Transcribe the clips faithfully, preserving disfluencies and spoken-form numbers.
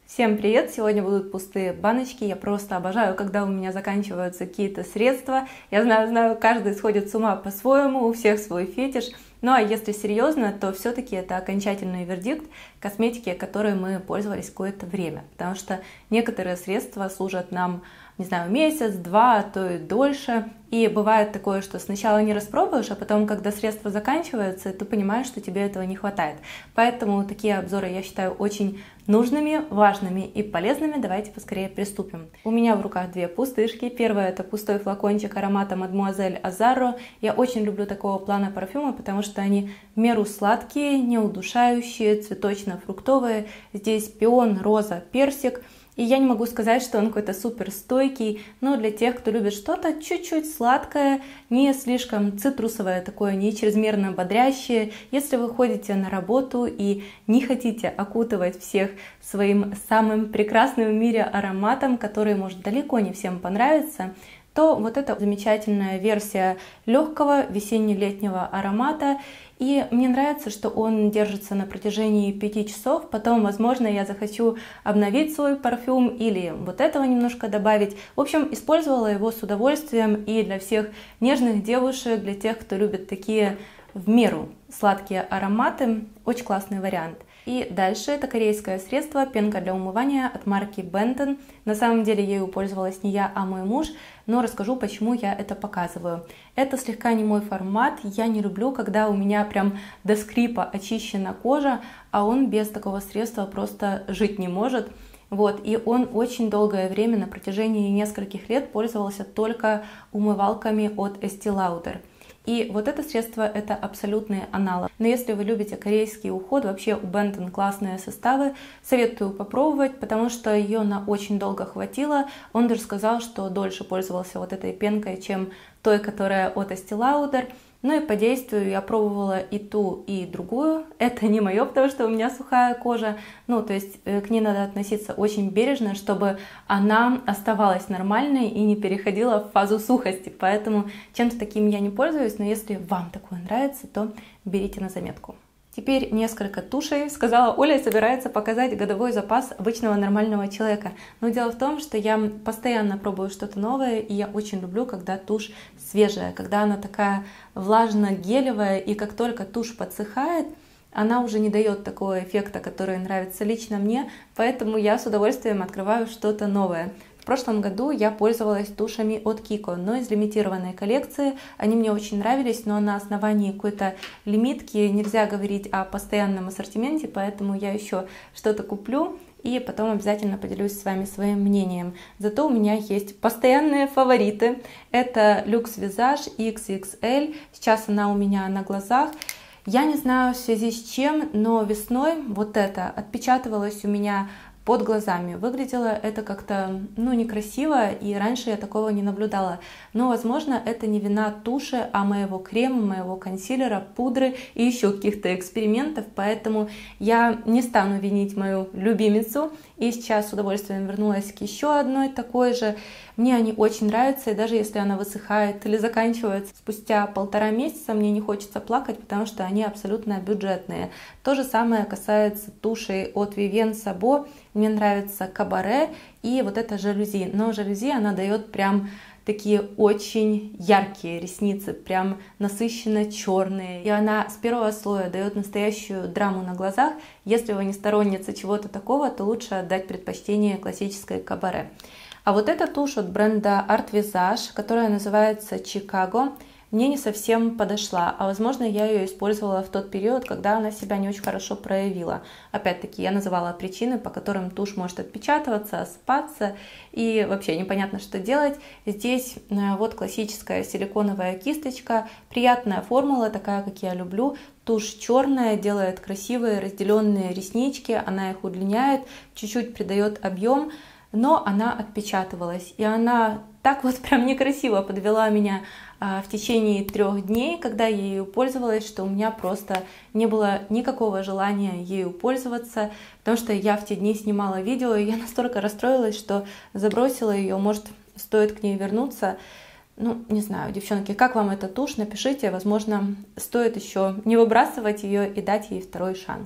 Всем привет! Сегодня будут пустые баночки. Я просто обожаю, когда у меня заканчиваются какие-то средства. Я знаю, знаю, каждый сходит с ума по-своему, у всех свой фетиш. Ну а если серьезно, то все-таки это окончательный вердикт косметики, которой мы пользовались какое-то время. Потому что некоторые средства служат нам, не знаю, месяц, два, а то и дольше. И бывает такое, что сначала не распробуешь, а потом, когда средство заканчивается, ты понимаешь, что тебе этого не хватает. Поэтому такие обзоры я считаю очень нужными, важными и полезными. Давайте поскорее приступим. У меня в руках две пустышки. Первая — это пустой флакончик аромата Мадемуазель Азаро. Я очень люблю такого плана парфюма, потому что они в меру сладкие, не удушающие, цветочно-фруктовые. Здесь пион, роза, персик. И я не могу сказать, что он какой-то супер стойкий, но для тех, кто любит что-то чуть-чуть сладкое, не слишком цитрусовое, такое не чрезмерно бодрящее. Если вы ходите на работу и не хотите окутывать всех своим самым прекрасным в мире ароматом, который, может, далеко не всем понравится, то вот эта замечательная версия легкого весенне-летнего аромата. И мне нравится, что он держится на протяжении пяти часов. Потом, возможно, я захочу обновить свой парфюм или вот этого немножко добавить. В общем, использовала его с удовольствием. И для всех нежных девушек, для тех, кто любит такие в меру сладкие ароматы, очень классный вариант. И дальше это корейское средство, пенка для умывания от марки Benton. На самом деле ею пользовалась не я, а мой муж, но расскажу, почему я это показываю. Это слегка не мой формат, я не люблю, когда у меня прям до скрипа очищена кожа, а он без такого средства просто жить не может. Вот, и он очень долгое время, на протяжении нескольких лет, пользовался только умывалками от Estee Lauder. И вот это средство — это абсолютный аналог. Но если вы любите корейский уход, вообще у Benton классные составы, советую попробовать, потому что ее на очень долго хватило. Он даже сказал, что дольше пользовался вот этой пенкой, чем той, которая от Estee Lauder. Ну и по действию я пробовала и ту, и другую. Это не мое, потому что у меня сухая кожа. Ну, то есть к ней надо относиться очень бережно, чтобы она оставалась нормальной и не переходила в фазу сухости. Поэтому чем-то таким я не пользуюсь, но если вам такое нравится, то берите на заметку. Теперь несколько тушей. Сказала Оля, собирается показать годовой запас обычного нормального человека. Но дело в том, что я постоянно пробую что-то новое, и я очень люблю, когда тушь свежая, когда она такая влажно-гелевая, и как только тушь подсыхает, она уже не дает такого эффекта, который нравится лично мне, поэтому я с удовольствием открываю что-то новое. В прошлом году я пользовалась тушами от Kiko, но из лимитированной коллекции. Они мне очень нравились, но на основании какой-то лимитки нельзя говорить о постоянном ассортименте, поэтому я еще что-то куплю и потом обязательно поделюсь с вами своим мнением. Зато у меня есть постоянные фавориты. Это Luxe Visage икс икс эль. Сейчас она у меня на глазах. Я не знаю, в связи с чем, но весной вот это отпечатывалось у меня под глазами. Выглядело это как-то, ну, некрасиво, и раньше я такого не наблюдала. Но, возможно, это не вина туши, а моего крема, моего консилера, пудры и еще каких-то экспериментов, поэтому я не стану винить мою любимицу. И сейчас с удовольствием вернулась к еще одной такой же. Мне они очень нравятся, и даже если она высыхает или заканчивается спустя полтора месяца, мне не хочется плакать, потому что они абсолютно бюджетные. То же самое касается тушей от Vivienne Sabo. Мне нравится Кабаре и вот эта жалюзи. Но жалюзи она дает прям такие очень яркие ресницы, прям насыщенно черные. И она с первого слоя дает настоящую драму на глазах. Если вы не сторонница чего-то такого, то лучше отдать предпочтение классической Кабаре. А вот эта тушь от бренда Art Visage, которая называется Чикаго, мне не совсем подошла, а возможно я ее использовала в тот период, когда она себя не очень хорошо проявила. Опять-таки я называла причины, по которым тушь может отпечатываться, осыпаться и вообще непонятно, что делать. Здесь вот классическая силиконовая кисточка, приятная формула, такая, как я люблю. Тушь черная, делает красивые разделенные реснички, она их удлиняет, чуть-чуть придает объем, но она отпечатывалась, и она так вот прям некрасиво подвела меня а, в течение трех дней, когда я ею пользовалась, что у меня просто не было никакого желания ею пользоваться, потому что я в те дни снимала видео, и я настолько расстроилась, что забросила ее. Может, стоит к ней вернуться. Ну, не знаю, девчонки, как вам эта тушь? Напишите, возможно, стоит еще не выбрасывать ее и дать ей второй шанс.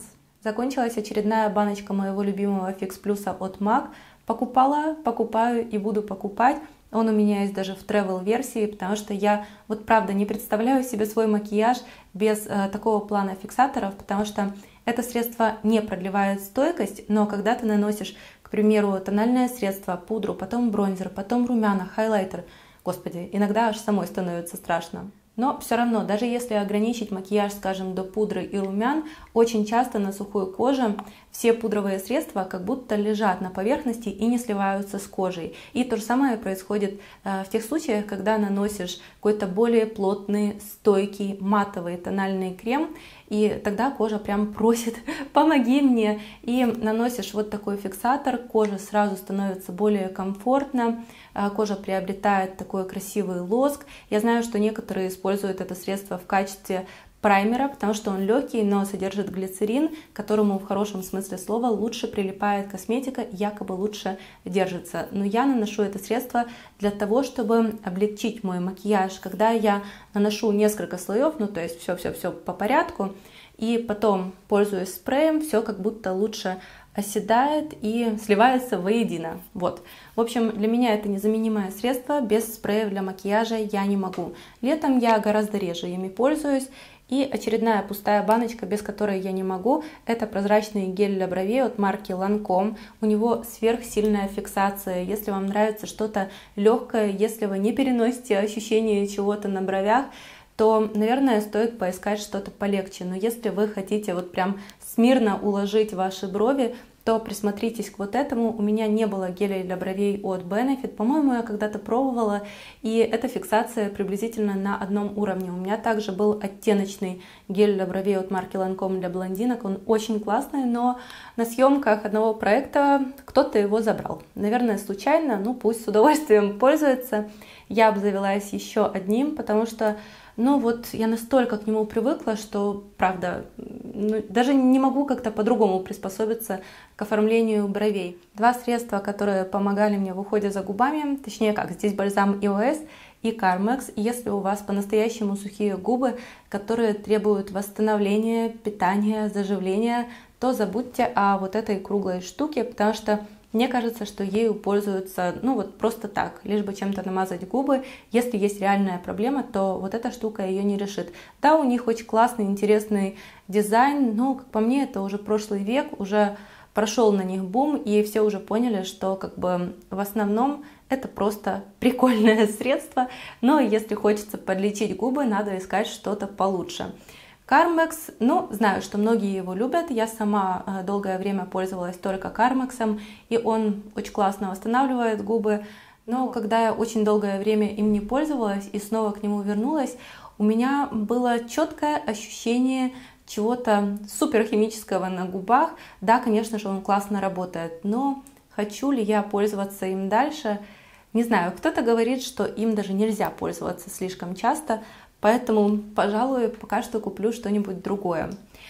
Закончилась очередная баночка моего любимого Fix Plus от MAC. Покупала, покупаю и буду покупать. Он у меня есть даже в travel версии, потому что я вот правда не представляю себе свой макияж без э, такого плана фиксаторов, потому что это средство не продлевает стойкость, но когда ты наносишь, к примеру, тональное средство, пудру, потом бронзер, потом румяна, хайлайтер, господи, иногда аж самой становится страшно. Но все равно, даже если ограничить макияж, скажем, до пудры и румян, очень часто на сухой коже все пудровые средства как будто лежат на поверхности и не сливаются с кожей. И то же самое происходит в тех случаях, когда наносишь какой-то более плотный, стойкий, матовый тональный крем, и тогда кожа прям просит: помоги мне. И наносишь вот такой фиксатор, кожа сразу становится более комфортно, кожа приобретает такой красивый лоск. Я знаю, что некоторые используют это средство в качестве праймера, потому что он легкий, но содержит глицерин, к которому в хорошем смысле слова лучше прилипает косметика, якобы лучше держится. Но я наношу это средство для того, чтобы облегчить мой макияж. Когда я наношу несколько слоев, ну то есть все-все-все по порядку, и потом пользуюсь спреем, все как будто лучше оседает и сливается воедино. Вот. В общем, для меня это незаменимое средство. Без спреев для макияжа я не могу. Летом я гораздо реже ими пользуюсь. И очередная пустая баночка, без которой я не могу, это прозрачный гель для бровей от марки Lancome. У него сверхсильная фиксация. Если вам нравится что-то легкое, если вы не переносите ощущение чего-то на бровях, то, наверное, стоит поискать что-то полегче. Но если вы хотите вот прям смирно уложить ваши брови, то присмотритесь к вот этому. У меня не было геля для бровей от Benefit. По-моему, я когда-то пробовала, и эта фиксация приблизительно на одном уровне. У меня также был оттеночный гель для бровей от марки Lancome для блондинок. Он очень классный, но на съемках одного проекта кто-то его забрал. Наверное, случайно, ну пусть с удовольствием пользуется. Я обзавелась еще одним, потому что ну вот я настолько к нему привыкла, что, правда, ну, даже не могу как-то по-другому приспособиться к оформлению бровей. Два средства, которые помогали мне в уходе за губами, точнее как, здесь бальзам и о эс и Carmex. Если у вас по-настоящему сухие губы, которые требуют восстановления, питания, заживления, то забудьте о вот этой круглой штуке, потому что мне кажется, что ею пользуются, ну вот просто так, лишь бы чем-то намазать губы. Если есть реальная проблема, то вот эта штука ее не решит. Да, у них очень классный, интересный дизайн, но, как по мне, это уже прошлый век, уже прошел на них бум, и все уже поняли, что как бы в основном это просто прикольное средство, но если хочется подлечить губы, надо искать что-то получше. Carmex, ну, знаю, что многие его любят, я сама долгое время пользовалась только Carmex, и он очень классно восстанавливает губы, но когда я очень долгое время им не пользовалась и снова к нему вернулась, у меня было четкое ощущение чего-то суперхимического на губах. Да, конечно же, он классно работает, но хочу ли я пользоваться им дальше? Не знаю, кто-то говорит, что им даже нельзя пользоваться слишком часто, поэтому, пожалуй, пока что куплю что-нибудь другое.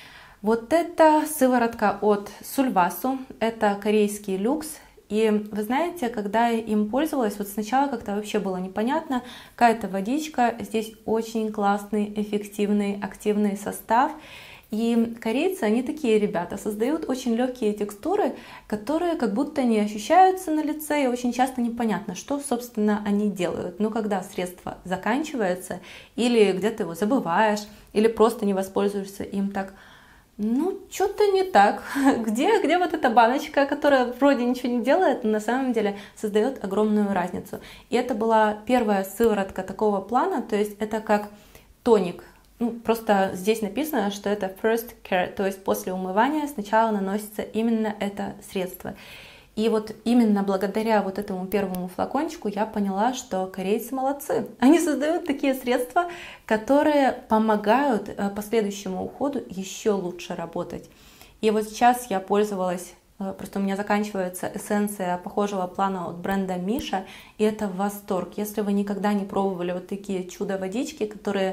Вот это сыворотка от Sulwhasoo, это корейский люкс. И вы знаете, когда я им пользовалась, вот сначала как-то вообще было непонятно, какая-то водичка, здесь очень классный, эффективный, активный состав. И корейцы, они такие ребята, создают очень легкие текстуры, которые как будто не ощущаются на лице, и очень часто непонятно, что, собственно, они делают. Но когда средство заканчивается, или где-то его забываешь, или просто не воспользуешься им так, ну, что-то не так. Где, где вот эта баночка, которая вроде ничего не делает, но на самом деле создает огромную разницу. И это была первая сыворотка такого плана, то есть это как тоник. Ну, просто здесь написано, что это first care, то есть после умывания сначала наносится именно это средство. И вот именно благодаря вот этому первому флакончику я поняла, что корейцы молодцы. Они создают такие средства, которые помогают последующему уходу еще лучше работать. И вот сейчас я пользовалась, просто у меня заканчивается эссенция похожего плана от бренда Миша, и это восторг. Если вы никогда не пробовали вот такие чудо-водички, которые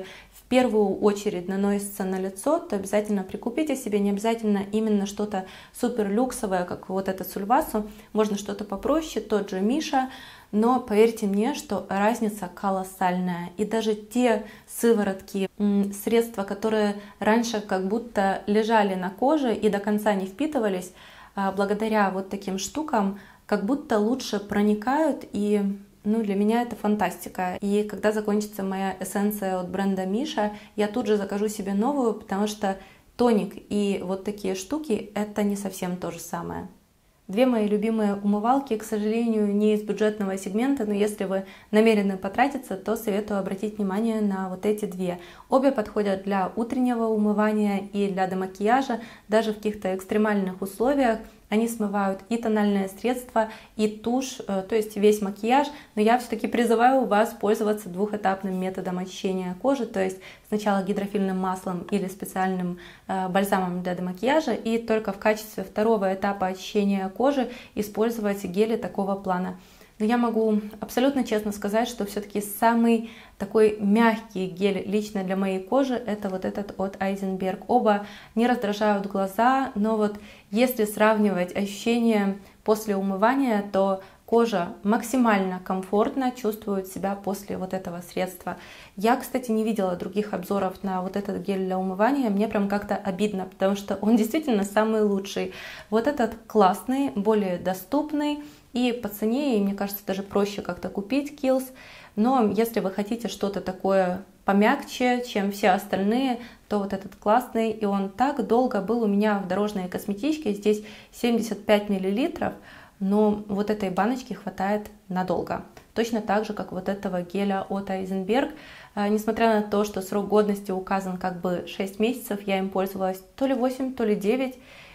первую очередь наносится на лицо, то обязательно прикупите себе, не обязательно именно что-то супер люксовое, как вот это Сульвасу, можно что-то попроще, тот же Миша, но поверьте мне, что разница колоссальная. И даже те сыворотки, средства, которые раньше как будто лежали на коже и до конца не впитывались, благодаря вот таким штукам как будто лучше проникают, и ну, для меня это фантастика. И когда закончится моя эссенция от бренда Миша, я тут же закажу себе новую, потому что тоник и вот такие штуки — это не совсем то же самое. Две мои любимые умывалки, к сожалению, не из бюджетного сегмента, но если вы намерены потратиться, то советую обратить внимание на вот эти две. Обе подходят для утреннего умывания и для демакияжа, даже в каких-то экстремальных условиях. Они смывают и тональное средство, и тушь, то есть весь макияж, но я все-таки призываю вас пользоваться двухэтапным методом очищения кожи, то есть сначала гидрофильным маслом или специальным бальзамом для демакияжа, и только в качестве второго этапа очищения кожи использовать гели такого плана. Но я могу абсолютно честно сказать, что все-таки самый такой мягкий гель лично для моей кожи — это вот этот от Айзенберг. Оба не раздражают глаза, но вот если сравнивать ощущения после умывания, то кожа максимально комфортно чувствует себя после вот этого средства. Я, кстати, не видела других обзоров на вот этот гель для умывания, мне прям как-то обидно, потому что он действительно самый лучший. Вот этот классный, более доступный, и по цене, и мне кажется, даже проще как-то купить Kiehl's. Но если вы хотите что-то такое помягче, чем все остальные, то вот этот классный. И он так долго был у меня в дорожной косметичке. Здесь семьдесят пять миллилитров, но вот этой баночки хватает надолго. Точно так же, как вот этого геля от Айзенберг. Несмотря на то, что срок годности указан как бы шесть месяцев, я им пользовалась то ли восемь, то ли девять.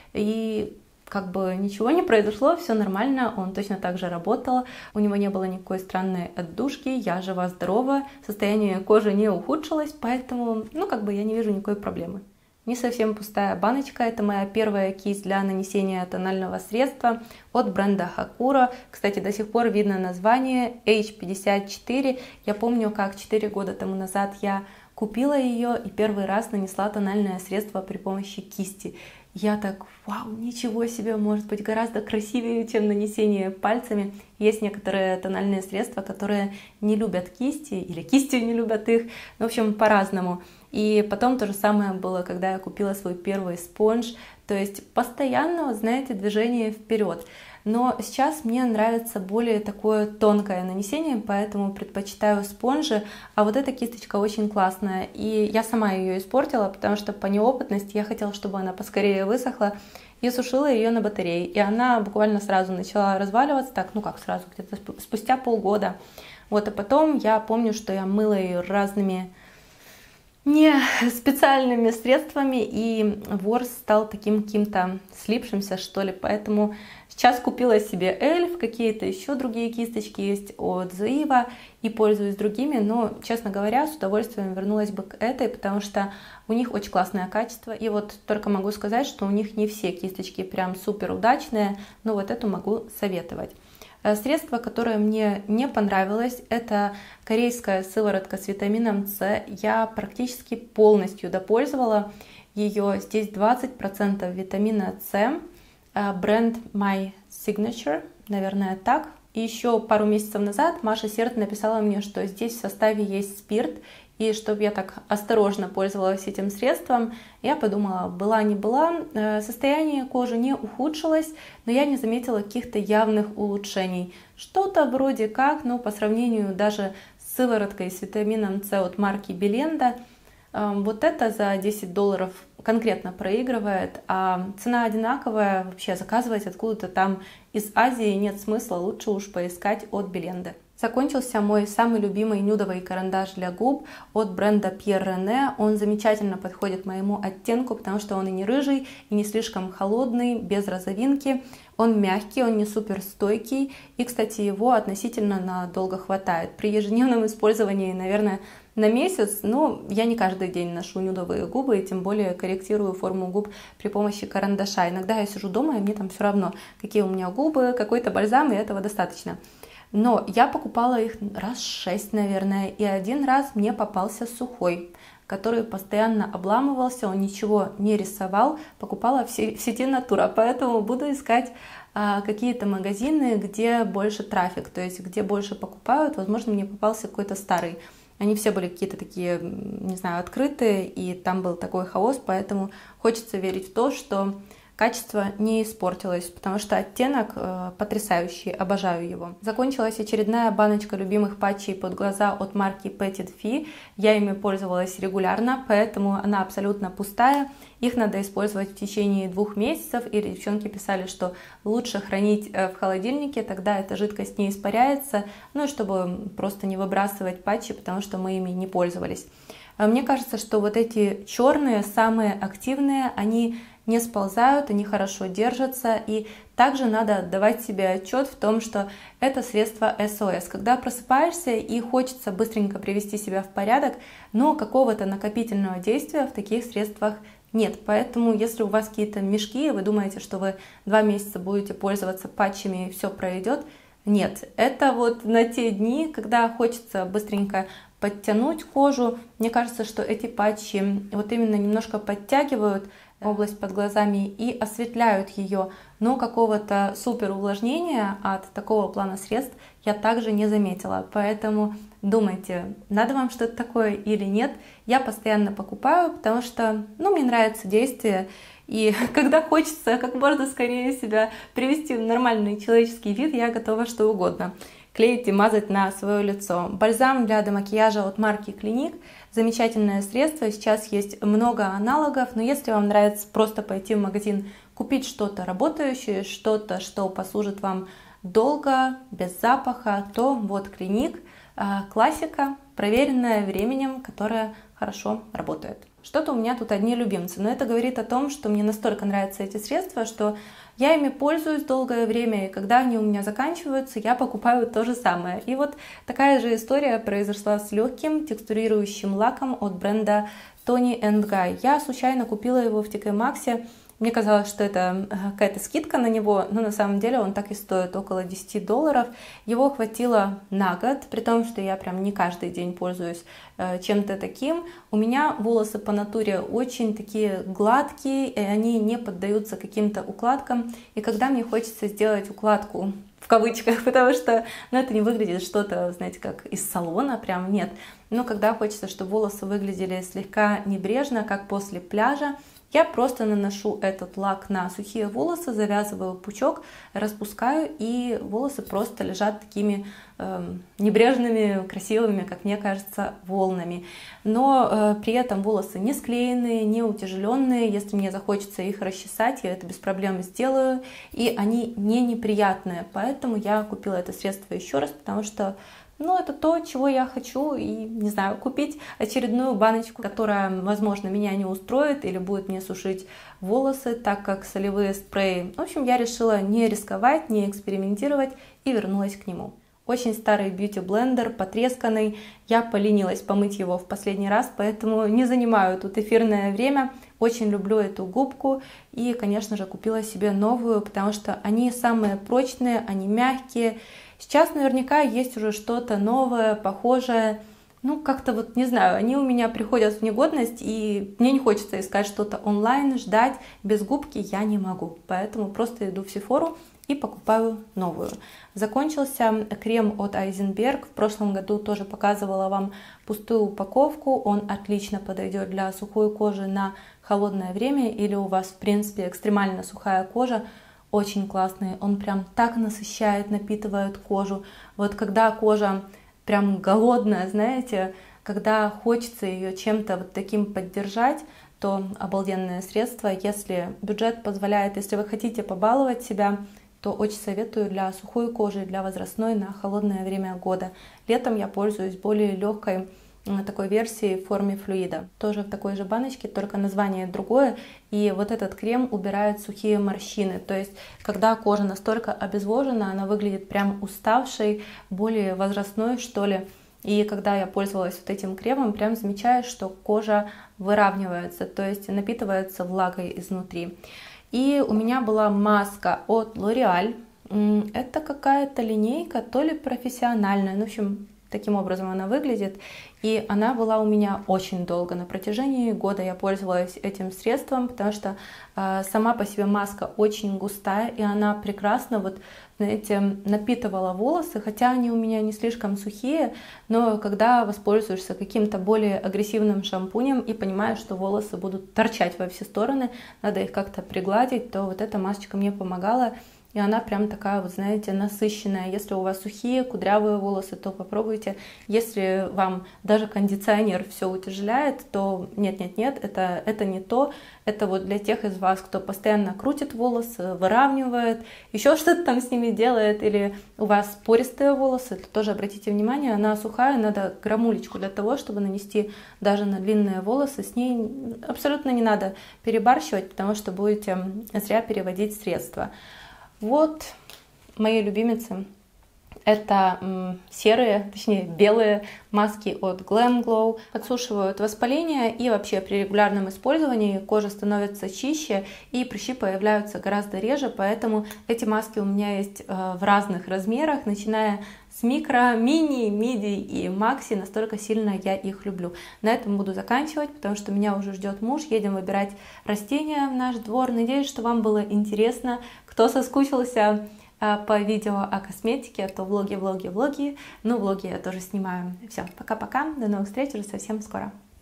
И как бы ничего не произошло, все нормально, он точно так же работал, у него не было никакой странной отдушки, я жива-здорова, состояние кожи не ухудшилось, поэтому, ну, как бы я не вижу никакой проблемы. Не совсем пустая баночка, это моя первая кисть для нанесения тонального средства от бренда Hakuro. Кстати, до сих пор видно название эйч пятьдесят четыре, я помню, как четыре года тому назад я купила ее и первый раз нанесла тональное средство при помощи кисти. Я так, вау, ничего себе, может быть гораздо красивее, чем нанесение пальцами. Есть некоторые тональные средства, которые не любят кисти, или кисти не любят их, в общем, по-разному. И потом то же самое было, когда я купила свой первый спонж, то есть постоянно, знаете, движение вперед. Но сейчас мне нравится более такое тонкое нанесение, поэтому предпочитаю спонжи. А вот эта кисточка очень классная, и я сама ее испортила, потому что по неопытности я хотела, чтобы она поскорее высохла, и сушила ее на батарее. И она буквально сразу начала разваливаться, так, ну как сразу, где-то спустя полгода. Вот, а потом я помню, что я мыла ее разными не специальными средствами, и ворс стал таким каким-то слипшимся, что ли, поэтому сейчас купила себе эльф, какие-то еще другие кисточки есть от Zoeva, и пользуюсь другими, но, честно говоря, с удовольствием вернулась бы к этой, потому что у них очень классное качество, и вот только могу сказать, что у них не все кисточки прям супер удачные, но вот эту могу советовать. Средство, которое мне не понравилось, это корейская сыворотка с витамином С. Я практически полностью допользовала ее. Здесь двадцать процентов витамина С. Бренд My Signature, наверное, так. И еще пару месяцев назад Маша Серд написала мне, что здесь в составе есть спирт. И чтобы я так осторожно пользовалась этим средством, я подумала, была не была, состояние кожи не ухудшилось, но я не заметила каких-то явных улучшений. Что-то вроде как, но по сравнению даже с сывороткой с витамином С от марки Беленда, вот это за десять долларов конкретно проигрывает, а цена одинаковая, вообще заказывать откуда-то там из Азии нет смысла, лучше уж поискать от Беленды. Закончился мой самый любимый нюдовый карандаш для губ от бренда Pierre René. Он замечательно подходит моему оттенку, потому что он и не рыжий, и не слишком холодный, без розовинки. Он мягкий, он не супер стойкий, и, кстати, его относительно надолго хватает. При ежедневном использовании, наверное, на месяц, но я не каждый день ношу нюдовые губы, и тем более корректирую форму губ при помощи карандаша. Иногда я сижу дома, и мне там все равно, какие у меня губы, какой-то бальзам, и этого достаточно. Но я покупала их раз шесть, наверное, и один раз мне попался сухой. который постоянно обламывался, он ничего не рисовал, покупала в сети Natura, поэтому буду искать а, какие-то магазины, где больше трафик, то есть где больше покупают. Возможно, мне попался какой-то старый. Они все были какие-то такие, не знаю, открытые, и там был такой хаос, поэтому хочется верить в то, что качество не испортилось, потому что оттенок э, потрясающий, обожаю его. Закончилась очередная баночка любимых патчей под глаза от марки Petite Fille. Я ими пользовалась регулярно, поэтому она абсолютно пустая. Их надо использовать в течение двух месяцев, и девчонки писали, что лучше хранить в холодильнике, тогда эта жидкость не испаряется, ну и чтобы просто не выбрасывать патчи, потому что мы ими не пользовались. Мне кажется, что вот эти черные, самые активные, они не сползают, они хорошо держатся, и также надо отдавать себе отчет в том, что это средство эс о эс. Когда просыпаешься и хочется быстренько привести себя в порядок, но какого-то накопительного действия в таких средствах нет. Поэтому, если у вас какие-то мешки, и вы думаете, что вы два месяца будете пользоваться патчами и все пройдет, нет. Это вот на те дни, когда хочется быстренько подтянуть кожу. Мне кажется, что эти патчи вот именно немножко подтягивают область под глазами и осветляют ее, но какого-то супер увлажнения от такого плана средств я также не заметила. Поэтому думайте, надо вам что-то такое или нет. Я постоянно покупаю, потому что, ну, мне нравится действие, и когда хочется как можно скорее себя привести в нормальный человеческий вид, я готова что угодно клеить и мазать на свое лицо. Бальзам для демакияжа от марки Clinique. Замечательное средство, сейчас есть много аналогов, но если вам нравится просто пойти в магазин, купить что-то работающее, что-то, что послужит вам долго, без запаха, то вот Clinique, классика, проверенная временем, которая хорошо работает. Что-то у меня тут одни любимцы, но это говорит о том, что мне настолько нравятся эти средства, что я ими пользуюсь долгое время, и когда они у меня заканчиваются, я покупаю то же самое. И вот такая же история произошла с легким текстурирующим лаком от бренда Toni энд Guy. Я случайно купила его в ти кей Maxx. Мне казалось, что это какая-то скидка на него, но на самом деле он так и стоит около десяти долларов. Его хватило на год, при том, что я прям не каждый день пользуюсь чем-то таким. У меня волосы по натуре очень такие гладкие, и они не поддаются каким-то укладкам. И когда мне хочется сделать укладку в кавычках, потому что ну, это не выглядит что-то, знаете, как из салона, прям нет. Но когда хочется, чтобы волосы выглядели слегка небрежно, как после пляжа, я просто наношу этот лак на сухие волосы, завязываю пучок, распускаю, и волосы просто лежат такими э, небрежными, красивыми, как мне кажется, волнами. Но э, при этом волосы не склеенные, не утяжеленные. Если мне захочется их расчесать, я это без проблем сделаю, и они не неприятные. Поэтому я купила это средство еще раз, потому что ну, это то, чего я хочу, и, не знаю, купить очередную баночку, которая, возможно, меня не устроит или будет мне сушить волосы, так как солевые спреи. В общем, я решила не рисковать, не экспериментировать и вернулась к нему. Очень старый бьюти-блендер, потресканный. Я поленилась помыть его в последний раз, поэтому не занимаю тут эфирное время. Очень люблю эту губку и, конечно же, купила себе новую, потому что они самые прочные, они мягкие. Сейчас наверняка есть уже что-то новое, похожее. Ну, как-то вот, не знаю, они у меня приходят в негодность, и мне не хочется искать что-то онлайн, ждать. Без губки я не могу, поэтому просто иду в Sephora и покупаю новую. Закончился крем от Айзенберг. В прошлом году тоже показывала вам пустую упаковку. Он отлично подойдет для сухой кожи на холодное время, или у вас, в принципе, экстремально сухая кожа. Очень классный, он прям так насыщает, напитывает кожу. Вот когда кожа прям голодная, знаете, когда хочется ее чем-то вот таким поддержать, то обалденное средство. Если бюджет позволяет, если вы хотите побаловать себя, то очень советую для сухой кожи, для возрастной на холодное время года. Летом я пользуюсь более легкой такой версии в форме флюида. Тоже в такой же баночке, только название другое. И вот этот крем убирает сухие морщины. То есть, когда кожа настолько обезвожена, она выглядит прям уставшей, более возрастной, что ли. И когда я пользовалась вот этим кремом, прям замечаю, что кожа выравнивается, то есть напитывается влагой изнутри. И у меня была маска от L'Oréal. Это какая-то линейка, то ли профессиональная, ну, в общем, таким образом она выглядит. И она была у меня очень долго. На протяжении года я пользовалась этим средством, потому что э, сама по себе маска очень густая, и она прекрасно, вот, знаете, напитывала волосы, хотя они у меня не слишком сухие, но когда воспользуешься каким-то более агрессивным шампунем и понимаешь, что волосы будут торчать во все стороны, надо их как-то пригладить, то вот эта масочка мне помогала. И она прям такая, вот знаете, насыщенная. Если у вас сухие, кудрявые волосы, то попробуйте. Если вам даже кондиционер все утяжеляет, то нет-нет-нет, это, это не то. Это вот для тех из вас, кто постоянно крутит волосы, выравнивает, еще что-то там с ними делает, или у вас пористые волосы, то тоже обратите внимание, она сухая, надо грамулечку для того, чтобы нанести даже на длинные волосы. С ней абсолютно не надо перебарщивать, потому что будете зря переводить средства. Вот мои любимицы. Это м, серые, точнее белые маски от Glam Glow. Подсушивают воспаление, и вообще при регулярном использовании кожа становится чище и прыщи появляются гораздо реже, поэтому эти маски у меня есть э, в разных размерах, начиная с микро, мини, миди и макси, настолько сильно я их люблю. На этом буду заканчивать, потому что меня уже ждет муж, едем выбирать растения в наш двор. Надеюсь, что вам было интересно. Кто соскучился по видео о косметике, то влоги, влоги, влоги. Ну, влоги я тоже снимаю. Все, пока-пока, до новых встреч уже совсем скоро.